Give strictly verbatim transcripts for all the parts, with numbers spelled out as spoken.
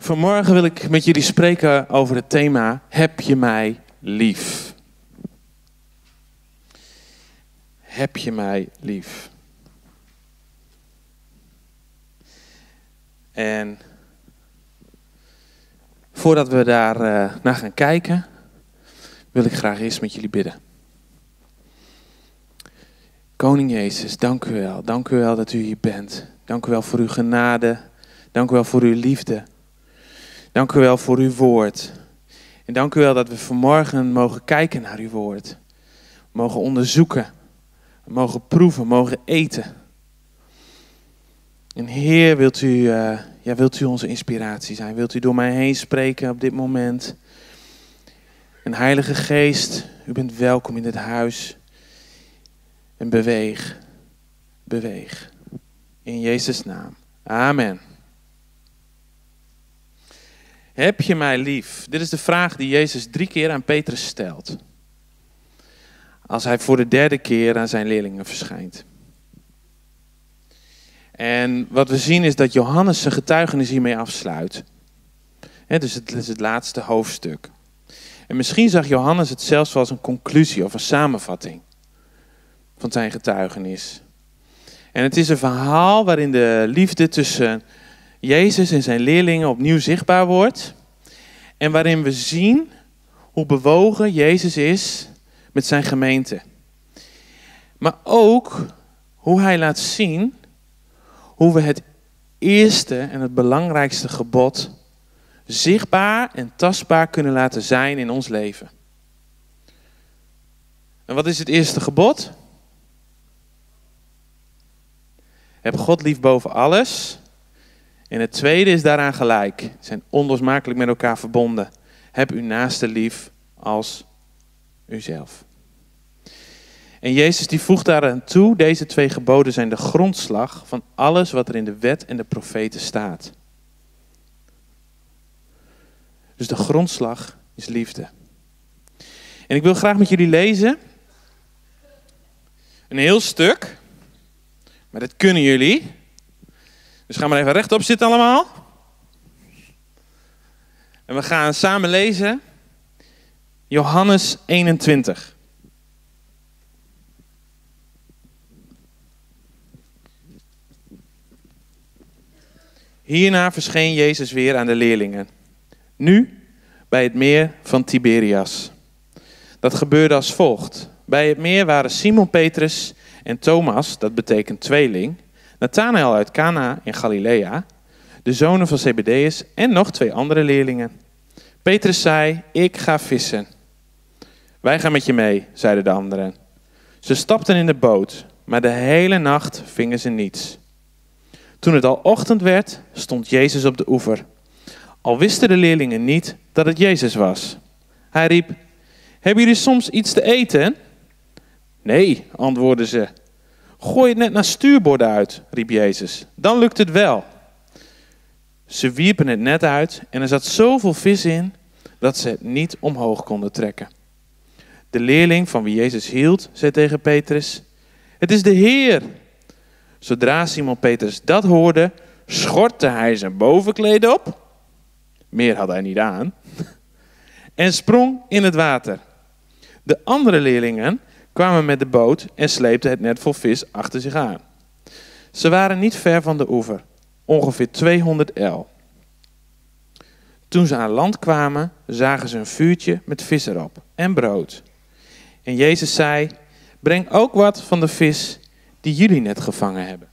Vanmorgen wil ik met jullie spreken over het thema: heb je mij lief? Heb je mij lief? En voordat we daar uh, naar gaan kijken, wil ik graag eerst met jullie bidden. Koning Jezus, dank u wel. Dank u wel dat u hier bent. Dank u wel voor uw genade. Dank u wel voor uw liefde. Dank u wel voor uw woord. En dank u wel dat we vanmorgen mogen kijken naar uw woord. Mogen onderzoeken. Mogen proeven, mogen eten. En Heer, wilt u, uh, ja, wilt u onze inspiratie zijn? Wilt u door mij heen spreken op dit moment? En Heilige Geest, u bent welkom in dit huis. En beweeg, beweeg. In Jezus' naam. Amen. Heb je mij lief? Dit is de vraag die Jezus drie keer aan Petrus stelt. Als hij voor de derde keer aan zijn leerlingen verschijnt. En wat we zien is dat Johannes zijn getuigenis hiermee afsluit. He, dus het is het laatste hoofdstuk. En misschien zag Johannes het zelfs wel als een conclusie of een samenvatting van zijn getuigenis. En het is een verhaal waarin de liefde tussen Jezus en zijn leerlingen opnieuw zichtbaar wordt. En waarin we zien hoe bewogen Jezus is met zijn gemeente. Maar ook hoe hij laat zien hoe we het eerste en het belangrijkste gebod zichtbaar en tastbaar kunnen laten zijn in ons leven. En wat is het eerste gebod? Heb God lief boven alles. En het tweede is daaraan gelijk. Ze zijn onlosmakelijk met elkaar verbonden. Heb uw naaste lief als uzelf. En Jezus die voegt daaraan toe, deze twee geboden zijn de grondslag van alles wat er in de wet en de profeten staat. Dus de grondslag is liefde. En ik wil graag met jullie lezen een heel stuk, maar dat kunnen jullie. Dus ga maar even rechtop zitten allemaal. En we gaan samen lezen Johannes eenentwintig. Hierna verscheen Jezus weer aan de leerlingen. Nu bij het meer van Tiberias. Dat gebeurde als volgt. Bij het meer waren Simon Petrus en Thomas, dat betekent tweeling, Nathanael uit Cana in Galilea, de zonen van Zebedeus en nog twee andere leerlingen. Petrus zei, ik ga vissen. Wij gaan met je mee, zeiden de anderen. Ze stapten in de boot, maar de hele nacht vingen ze niets. Toen het al ochtend werd, stond Jezus op de oever. Al wisten de leerlingen niet dat het Jezus was. Hij riep, hebben jullie soms iets te eten? Nee, antwoordden ze. Gooi het net naar stuurboord uit, riep Jezus. Dan lukt het wel. Ze wierpen het net uit en er zat zoveel vis in dat ze het niet omhoog konden trekken. De leerling van wie Jezus hield, zei tegen Petrus, het is de Heer. Zodra Simon Petrus dat hoorde, schortte hij zijn bovenkleed op. Meer had hij niet aan. En sprong in het water. De andere leerlingen kwamen met de boot en sleepten het net vol vis achter zich aan. Ze waren niet ver van de oever, ongeveer tweehonderd el. Toen ze aan land kwamen, zagen ze een vuurtje met vis erop en brood. En Jezus zei, breng ook wat van de vis die jullie net gevangen hebben.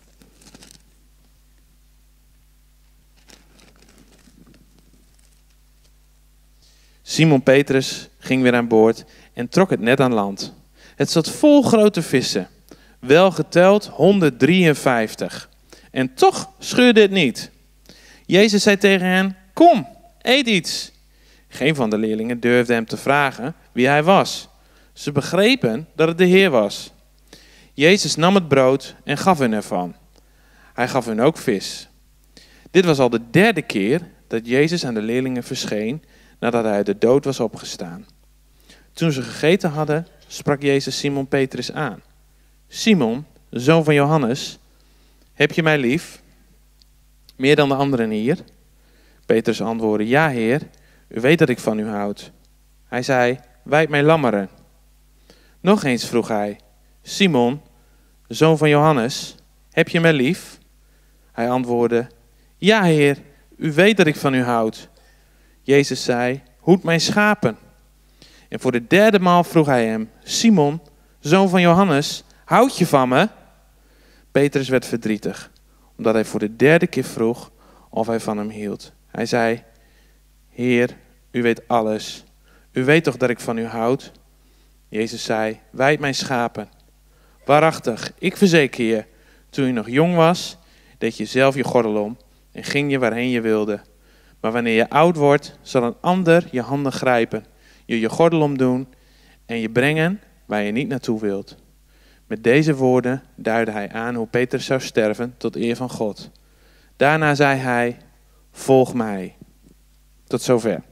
Simon Petrus ging weer aan boord en trok het net aan land. Het zat vol grote vissen, wel geteld honderddrieënvijftig. En toch scheurde het niet. Jezus zei tegen hen, kom, eet iets. Geen van de leerlingen durfde hem te vragen wie hij was. Ze begrepen dat het de Heer was. Jezus nam het brood en gaf hun ervan. Hij gaf hun ook vis. Dit was al de derde keer dat Jezus aan de leerlingen verscheen nadat hij uit de dood was opgestaan. Toen ze gegeten hadden, sprak Jezus Simon Petrus aan. Simon, zoon van Johannes, heb je mij lief? Meer dan de anderen hier? Petrus antwoordde, ja Heer, u weet dat ik van u houd. Hij zei, wijd mij lammeren. Nog eens vroeg hij, Simon, zoon van Johannes, heb je mij lief? Hij antwoordde, ja Heer, u weet dat ik van u houd. Jezus zei, hoed mijn schapen. En voor de derde maal vroeg hij hem, Simon, zoon van Johannes, houd je van me? Petrus werd verdrietig, omdat hij voor de derde keer vroeg of hij van hem hield. Hij zei, Heer, u weet alles. U weet toch dat ik van u houd? Jezus zei, wijd mijn schapen. Waarachtig, ik verzeker je, toen je nog jong was, deed je zelf je gordel om en ging je waarheen je wilde. Maar wanneer je oud wordt, zal een ander je handen grijpen, je je gordel omdoen en je brengen waar je niet naartoe wilt. Met deze woorden duidde hij aan hoe Petrus zou sterven tot eer van God. Daarna zei hij, volg mij. Tot zover.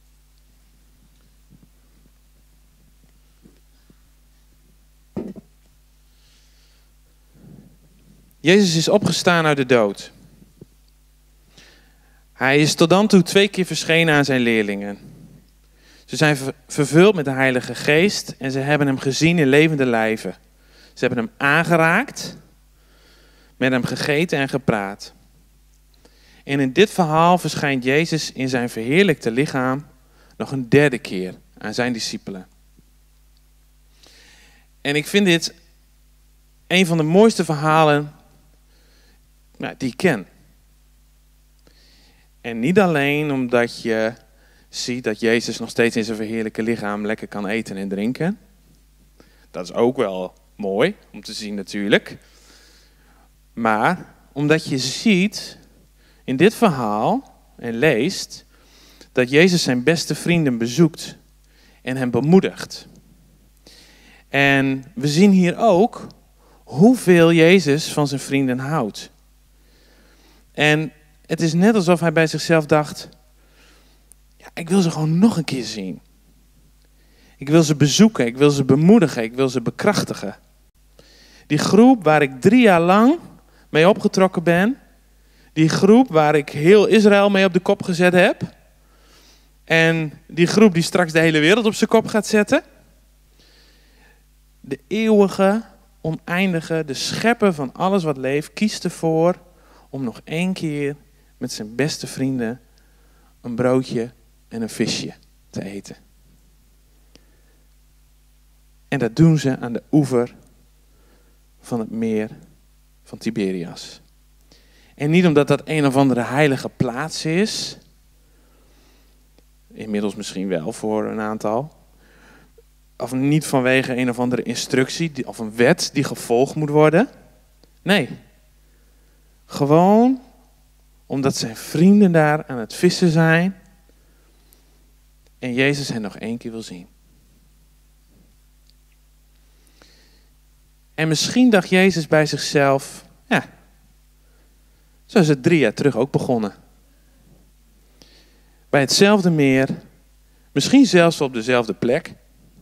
Jezus is opgestaan uit de dood. Hij is tot dan toe twee keer verschenen aan zijn leerlingen. Ze zijn vervuld met de Heilige Geest en ze hebben hem gezien in levende lijven. Ze hebben hem aangeraakt, met hem gegeten en gepraat. En in dit verhaal verschijnt Jezus in zijn verheerlijkte lichaam nog een derde keer aan zijn discipelen. En ik vind dit een van de mooiste verhalen nou, die ik ken. En niet alleen omdat je ziet dat Jezus nog steeds in zijn verheerlijke lichaam lekker kan eten en drinken. Dat is ook wel mooi om te zien natuurlijk. Maar omdat je ziet in dit verhaal en leest dat Jezus zijn beste vrienden bezoekt en hen bemoedigt. En we zien hier ook hoeveel Jezus van zijn vrienden houdt. En het is net alsof hij bij zichzelf dacht, ja, ik wil ze gewoon nog een keer zien. Ik wil ze bezoeken, ik wil ze bemoedigen, ik wil ze bekrachtigen. Die groep waar ik drie jaar lang mee opgetrokken ben, die groep waar ik heel Israël mee op de kop gezet heb, en die groep die straks de hele wereld op zijn kop gaat zetten. De eeuwige, oneindige, de schepper van alles wat leeft, kiest ervoor om nog één keer met zijn beste vrienden een broodje en een visje te eten. En dat doen ze aan de oever van het meer van Tiberias. En niet omdat dat een of andere heilige plaats is, inmiddels misschien wel voor een aantal, of niet vanwege een of andere instructie of een wet die gevolgd moet worden. Nee, gewoon omdat zijn vrienden daar aan het vissen zijn en Jezus hen nog één keer wil zien. En misschien dacht Jezus bij zichzelf, ja, zo is het drie jaar terug ook begonnen. Bij hetzelfde meer, misschien zelfs op dezelfde plek.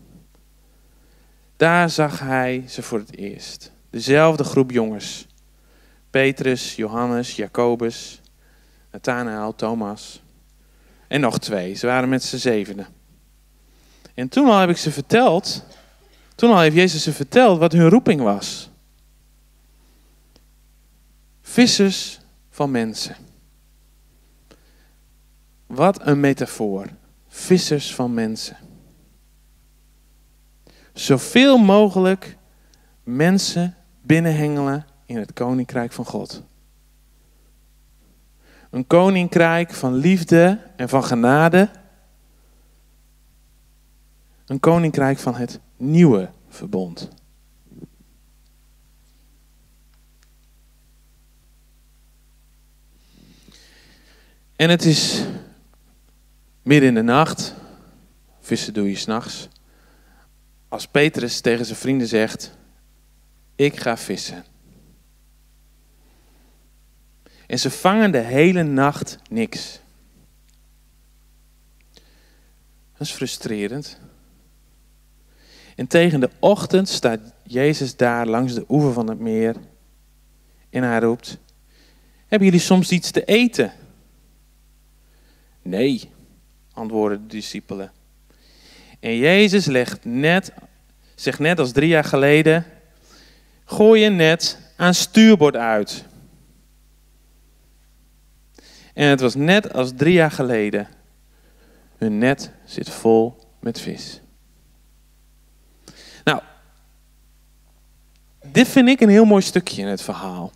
Daar zag hij ze voor het eerst. Dezelfde groep jongens. Petrus, Johannes, Jacobus, Nathanael, Thomas. En nog twee, ze waren met z'n zevenen. En toen al heb ik ze verteld, toen al heeft Jezus ze verteld wat hun roeping was. Vissers van mensen. Wat een metafoor. Vissers van mensen. Zoveel mogelijk mensen binnenhengelen in het koninkrijk van God. Een koninkrijk van liefde en van genade. Een koninkrijk van het nieuwe verbond. En het is midden in de nacht, vissen doe je 's nachts, als Petrus tegen zijn vrienden zegt, ik ga vissen. En ze vangen de hele nacht niks. Dat is frustrerend. En tegen de ochtend staat Jezus daar langs de oever van het meer. En hij roept, hebben jullie soms iets te eten? Nee, antwoordden de discipelen. En Jezus legt net, zegt net als drie jaar geleden, gooi je net aan stuurbord uit. En het was net als drie jaar geleden. Hun net zit vol met vis. Nou, dit vind ik een heel mooi stukje in het verhaal.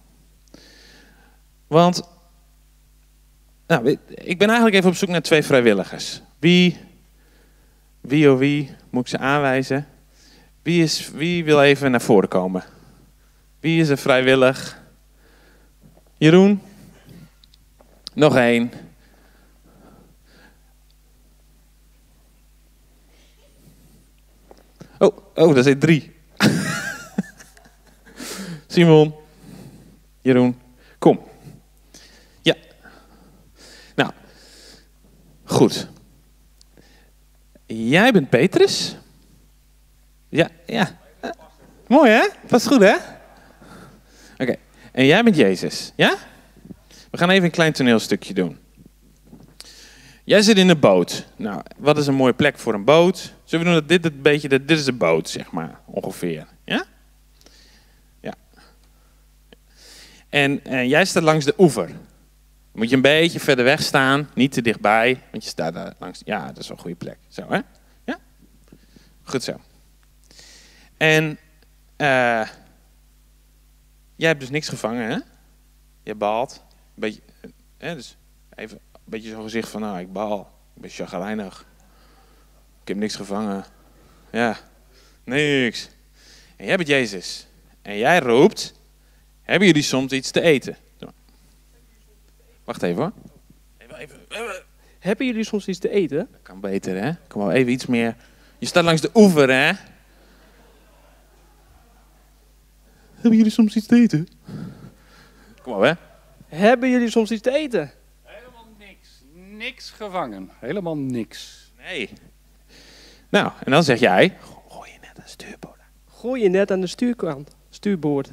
Want, nou, ik ben eigenlijk even op zoek naar twee vrijwilligers. Wie, wie of wie moet ik ze aanwijzen? Wie, is, wie wil even naar voren komen? Wie is er vrijwillig? Jeroen? Nog één. Oh, oh, dat zijn drie. Simon. Jeroen. Kom. Ja. Nou. Goed. Jij bent Petrus. Ja, ja. Uh, mooi hè? Past goed hè? Oké. Okay. En jij bent Jezus. Ja? We gaan even een klein toneelstukje doen. Jij zit in de boot. Nou, wat is een mooie plek voor een boot? Zullen we doen dat dit het beetje, dit is de boot, zeg maar, ongeveer. Ja? Ja. En, en jij staat langs de oever. Dan moet je een beetje verder weg staan, niet te dichtbij, want je staat daar langs. Ja, dat is wel een goede plek. Zo, hè? Ja? Goed zo. En uh, jij hebt dus niks gevangen, hè? Je baalt. Een beetje, hè, dus even een beetje zo'n gezicht van, nou, ik baal. Ik ben chagrijnig. Ik heb niks gevangen. Ja, niks. En jij bent Jezus. En jij roept, hebben jullie soms iets te eten? Wacht even hoor. Even, even. Hebben jullie soms iets te eten? Dat kan beter, hè? Kom wel even iets meer. Je staat langs de oever, hè? Hebben jullie soms iets te eten? Kom op, hè? Hebben jullie soms iets te eten? Helemaal niks. Niks gevangen. Helemaal niks. Nee. Nou, en dan zeg jij, gooi je net aan de stuurboord. Gooi je net aan de stuurkant. Stuurboord.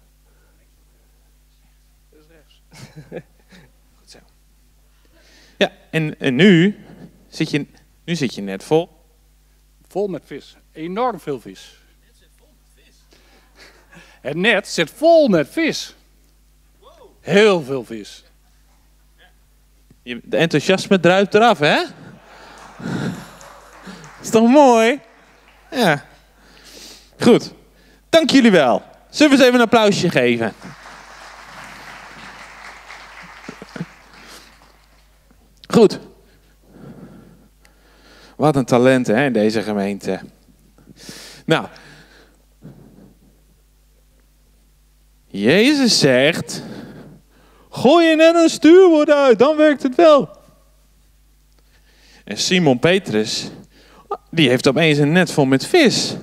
Dat is rechts. Goed zo. Ja, en, en nu, zit je, nu zit je net vol. Vol met vis. Enorm veel vis. Het net zit vol met vis. Het net zit vol met vis. Heel veel vis. Je, de enthousiasme druipt eraf, hè? Is toch mooi? Ja. Goed. Dank jullie wel. Zullen we eens even een applausje geven? Goed. Wat een talent, hè, in deze gemeente. Nou. Jezus zegt, gooi je net een stuurboord uit, dan werkt het wel. En Simon Petrus, die heeft opeens een net vol met vis.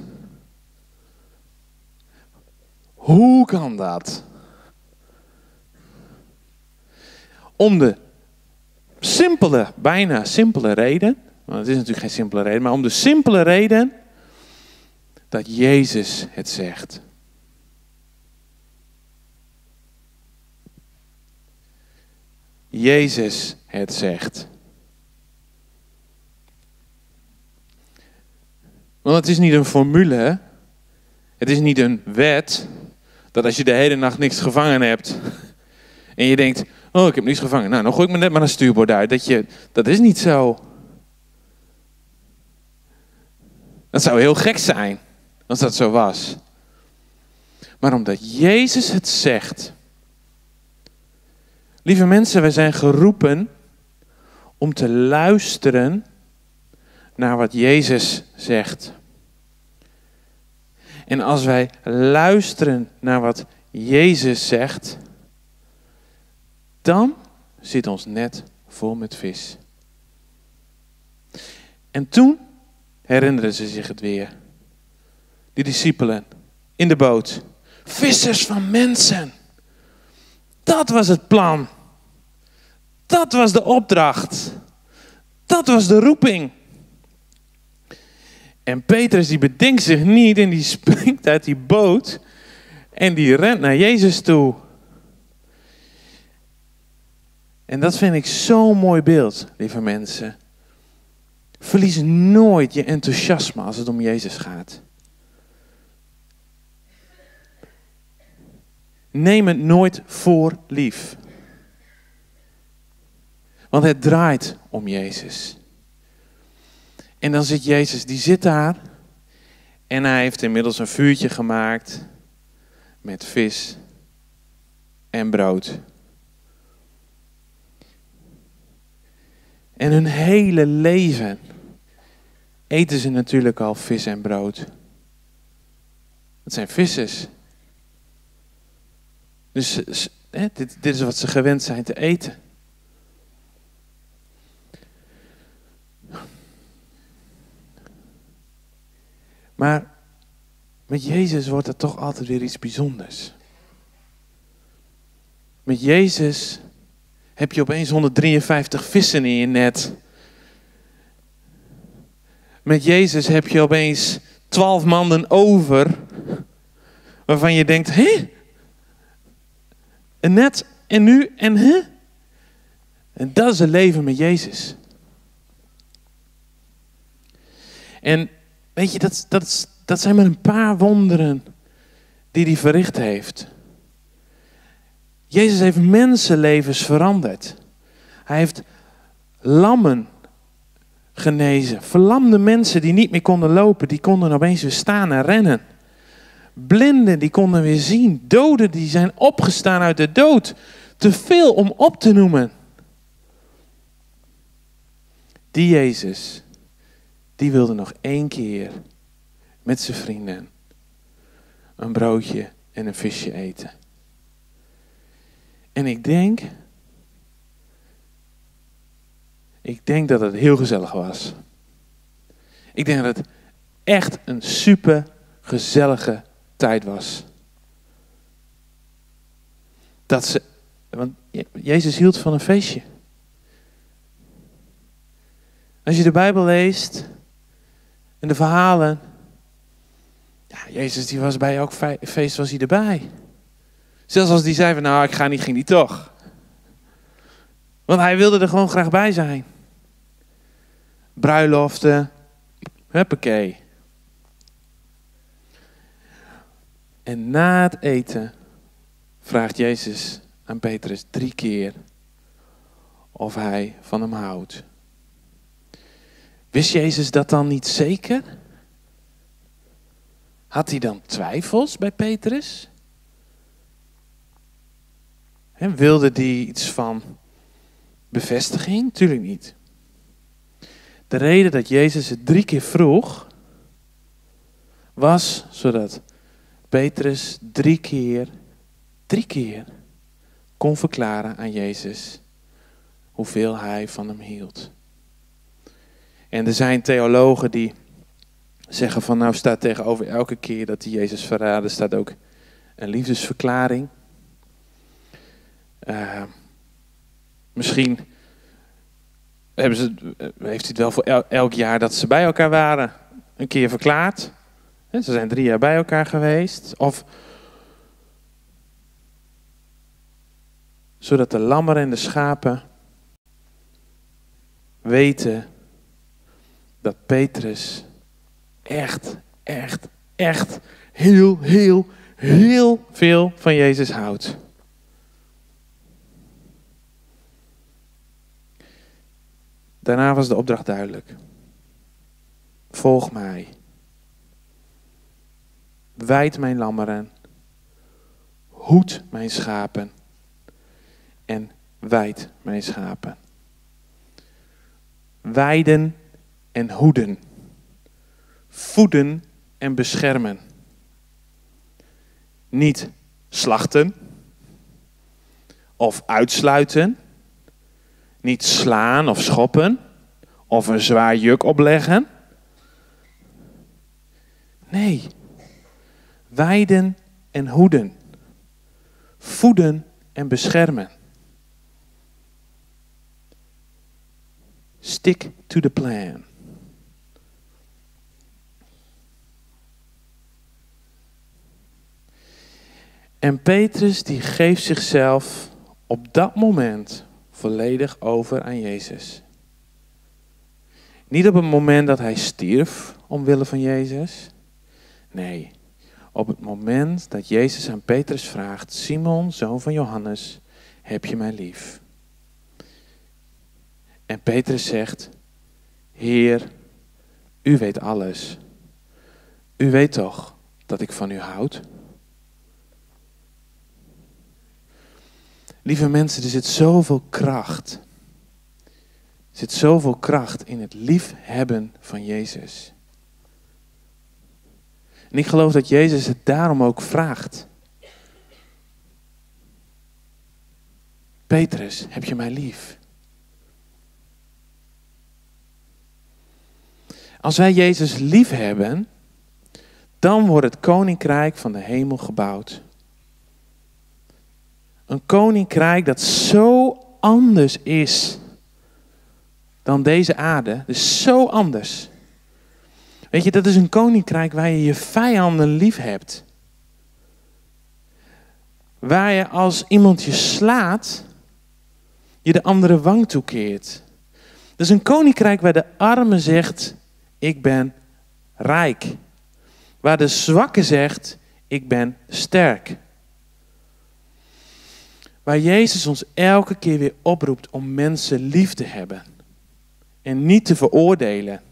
Hoe kan dat? Om de simpele, bijna simpele reden, want het is natuurlijk geen simpele reden, maar om de simpele reden dat Jezus het zegt. Jezus het zegt. Want het is niet een formule, het is niet een wet, dat als je de hele nacht niks gevangen hebt en je denkt, oh ik heb niks gevangen, nou dan gooi ik me net maar een stuurboord uit. Dat, je, dat is niet zo. Dat zou heel gek zijn, als dat zo was. Maar omdat Jezus het zegt. Lieve mensen, wij zijn geroepen om te luisteren naar wat Jezus zegt. En als wij luisteren naar wat Jezus zegt, dan zit ons net vol met vis. En toen herinneren ze zich het weer. Die discipelen in de boot. Vissers van mensen. Dat was het plan. Dat was de opdracht. Dat was de roeping. En Petrus die bedenkt zich niet en die springt uit die boot en die rent naar Jezus toe. En dat vind ik zo'n mooi beeld, lieve mensen. Verlies nooit je enthousiasme als het om Jezus gaat. Neem het nooit voor lief. Want het draait om Jezus. En dan zit Jezus, die zit daar. En hij heeft inmiddels een vuurtje gemaakt. Met vis en brood. En hun hele leven eten ze natuurlijk al vis en brood. Het zijn vissers. Dus hè, dit, dit is wat ze gewend zijn te eten. Maar met Jezus wordt het toch altijd weer iets bijzonders. Met Jezus heb je opeens honderddrieënvijftig vissen in je net. Met Jezus heb je opeens twaalf mannen over. Waarvan je denkt, hé? En net, en nu, en hè? En dat is het leven met Jezus. En weet je, dat, dat, dat zijn maar een paar wonderen die hij verricht heeft. Jezus heeft mensenlevens veranderd. Hij heeft lammen genezen. Verlamde mensen die niet meer konden lopen, die konden opeens weer staan en rennen. Blinden die konden weer zien. Doden die zijn opgestaan uit de dood. Te veel om op te noemen. Die Jezus, die wilde nog één keer met zijn vrienden een broodje en een visje eten. En ik denk, ik denk dat het heel gezellig was. Ik denk dat het echt een super gezellige tijd was. Dat ze, want Jezus hield van een feestje. Als je de Bijbel leest en de verhalen, ja, Jezus die was bij elk feest was hij erbij. Zelfs als die zei van nou ik ga niet, ging hij toch. Want hij wilde er gewoon graag bij zijn. Bruiloften, huppakee. En na het eten vraagt Jezus aan Petrus drie keer of hij van hem houdt. Wist Jezus dat dan niet zeker? Had hij dan twijfels bij Petrus? En wilde hij iets van bevestiging? Tuurlijk niet. De reden dat Jezus het drie keer vroeg, was zodat Petrus drie keer, drie keer kon verklaren aan Jezus hoeveel hij van hem hield. En er zijn theologen die zeggen van nou staat tegenover elke keer dat hij Jezus verraden staat ook een liefdesverklaring. Uh, misschien hebben ze, heeft hij het wel voor el, elk jaar dat ze bij elkaar waren een keer verklaard. Ze zijn drie jaar bij elkaar geweest. Of zodat de lammeren en de schapen weten dat Petrus echt, echt, echt heel, heel, heel veel van Jezus houdt. Daarna was de opdracht duidelijk. Volg mij. Wijd mijn lammeren. Hoed mijn schapen. En wijd mijn schapen. Weiden en hoeden. Voeden en beschermen. Niet slachten. Of uitsluiten. Niet slaan of schoppen. Of een zwaar juk opleggen. Nee. Weiden en hoeden. Voeden en beschermen. Stick to the plan. En Petrus die geeft zichzelf op dat moment volledig over aan Jezus. Niet op het moment dat hij stierf omwille van Jezus. Nee, op het moment dat Jezus aan Petrus vraagt: Simon, zoon van Johannes, heb je mij lief? En Petrus zegt: Heer, u weet alles. U weet toch dat ik van u houd? Lieve mensen, er zit zoveel kracht. Er zit zoveel kracht in het liefhebben van Jezus. En ik geloof dat Jezus het daarom ook vraagt. Petrus, heb je mij lief? Als wij Jezus lief hebben, dan wordt het koninkrijk van de hemel gebouwd. Een koninkrijk dat zo anders is dan deze aarde. Dus zo anders. Weet je, dat is een koninkrijk waar je je vijanden lief hebt. Waar je als iemand je slaat, je de andere wang toekeert. Dat is een koninkrijk waar de arme zegt: ik ben rijk. Waar de zwakke zegt: ik ben sterk. Waar Jezus ons elke keer weer oproept om mensen lief te hebben. En niet te veroordelen.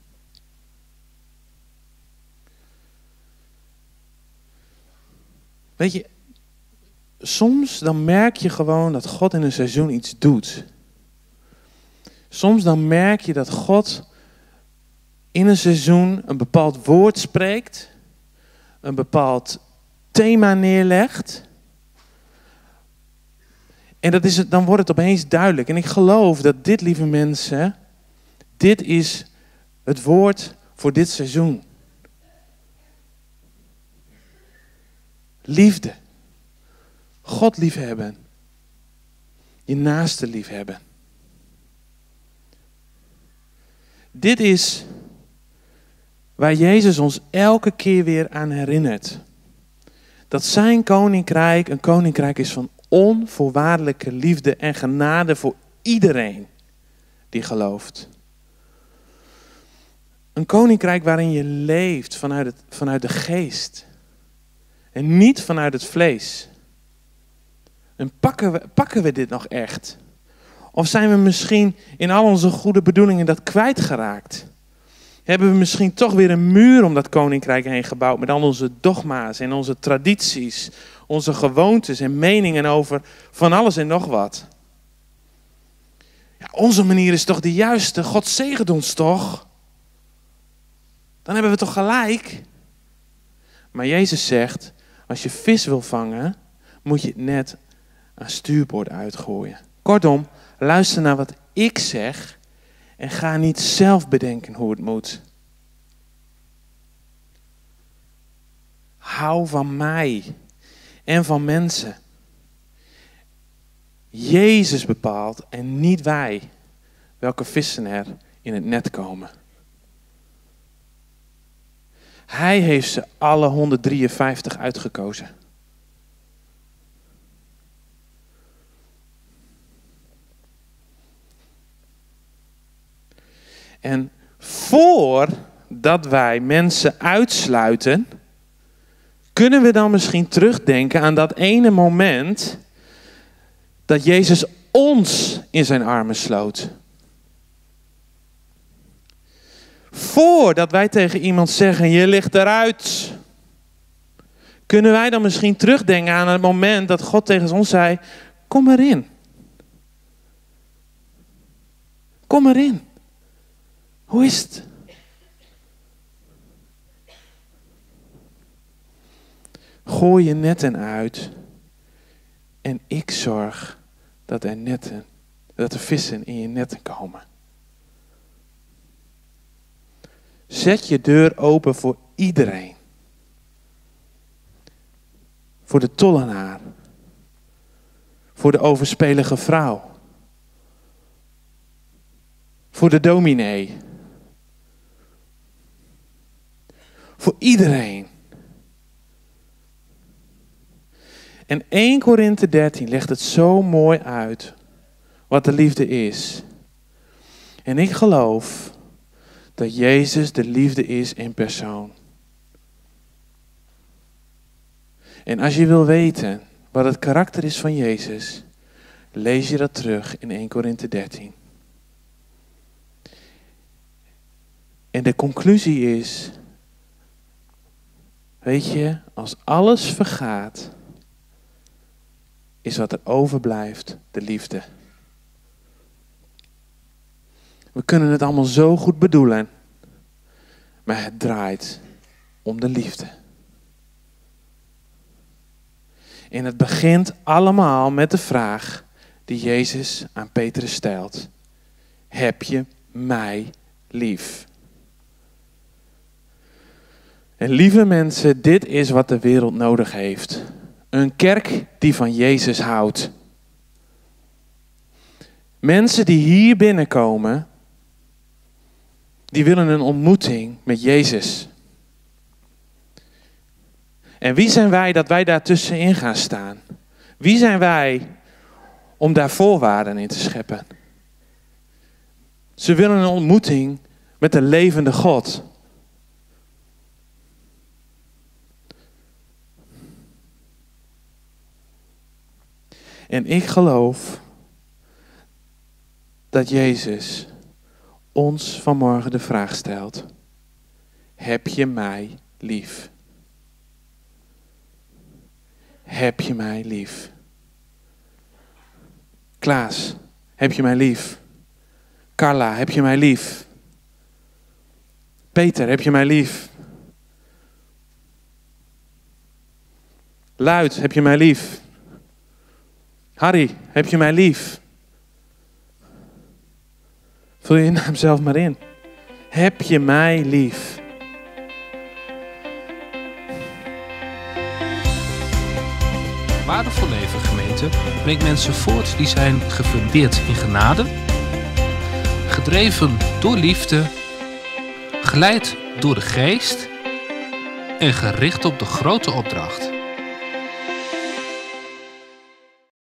Weet je, soms dan merk je gewoon dat God in een seizoen iets doet. Soms dan merk je dat God in een seizoen een bepaald woord spreekt. Een bepaald thema neerlegt. En dat is het, dan wordt het opeens duidelijk. En ik geloof dat dit, lieve mensen, dit is het woord voor dit seizoen. Liefde. God liefhebben. Je naaste liefhebben. Dit is waar Jezus ons elke keer weer aan herinnert. Dat zijn koninkrijk een koninkrijk is van onvoorwaardelijke liefde en genade voor iedereen die gelooft. Een koninkrijk waarin je leeft vanuit, het, vanuit de geest. En niet vanuit het vlees. En pakken we, pakken we dit nog echt? Of zijn we misschien in al onze goede bedoelingen dat kwijtgeraakt? Hebben we misschien toch weer een muur om dat koninkrijk heen gebouwd met al onze dogma's en onze tradities, onze gewoontes en meningen over van alles en nog wat? Ja, onze manier is toch de juiste? God zegent ons toch? Dan hebben we toch gelijk? Maar Jezus zegt, als je vis wil vangen, moet je het net aan stuurboord uitgooien. Kortom, luister naar wat ik zeg en ga niet zelf bedenken hoe het moet. Hou van mij en van mensen. Jezus bepaalt en niet wij welke vissen er in het net komen. Hij heeft ze alle honderddrieënvijftig uitgekozen. En voordat wij mensen uitsluiten, kunnen we dan misschien terugdenken aan dat ene moment dat Jezus ons in zijn armen sloot. Voordat wij tegen iemand zeggen, je ligt eruit, kunnen wij dan misschien terugdenken aan het moment dat God tegen ons zei, kom erin. Kom erin. Hoe is het? Gooi je netten uit en ik zorg dat er netten, dat er vissen in je netten komen. Zet je deur open voor iedereen. Voor de tollenaar. Voor de overspelige vrouw. Voor de dominee. Voor iedereen. En Eerste Korinthe dertien legt het zo mooi uit wat de liefde is. En ik geloof dat Jezus de liefde is in persoon. En als je wil weten wat het karakter is van Jezus, lees je dat terug in Eerste Korinthe dertien. En de conclusie is, weet je, als alles vergaat, is wat er overblijft de liefde. We kunnen het allemaal zo goed bedoelen, maar het draait om de liefde. En het begint allemaal met de vraag die Jezus aan Petrus stelt. Heb je mij lief? En lieve mensen, dit is wat de wereld nodig heeft. Een kerk die van Jezus houdt. Mensen die hier binnenkomen, die willen een ontmoeting met Jezus. En wie zijn wij dat wij daartussenin gaan staan? Wie zijn wij om daar voorwaarden in te scheppen? Ze willen een ontmoeting met de levende God. En ik geloof dat Jezus ons vanmorgen de vraag stelt. Heb je mij lief? Heb je mij lief? Klaas, heb je mij lief? Carla, heb je mij lief? Peter, heb je mij lief? Luid, heb je mij lief? Harry, heb je mij lief? Vul je naam zelf maar in. Heb je mij lief? Waardevol Leven gemeente brengt mensen voort die zijn gefundeerd in genade, gedreven door liefde, geleid door de geest en gericht op de grote opdracht.